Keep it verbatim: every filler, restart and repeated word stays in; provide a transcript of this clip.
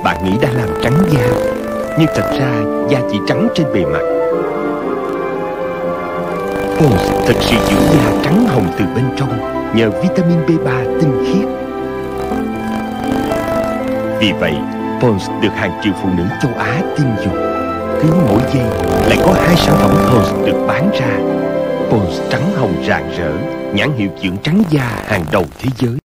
Bạn nghĩ đã làm trắng da, nhưng thật ra da chỉ trắng trên bề mặt. Pond's thật sự giữ da trắng hồng từ bên trong nhờ vitamin B ba tinh khiết. Vì vậy, Pond's được hàng triệu phụ nữ châu Á tin dùng. Cứ mỗi giây lại có hai sản phẩm Pond's được bán ra. Pond's trắng hồng rạng rỡ, nhãn hiệu dưỡng trắng da hàng đầu thế giới.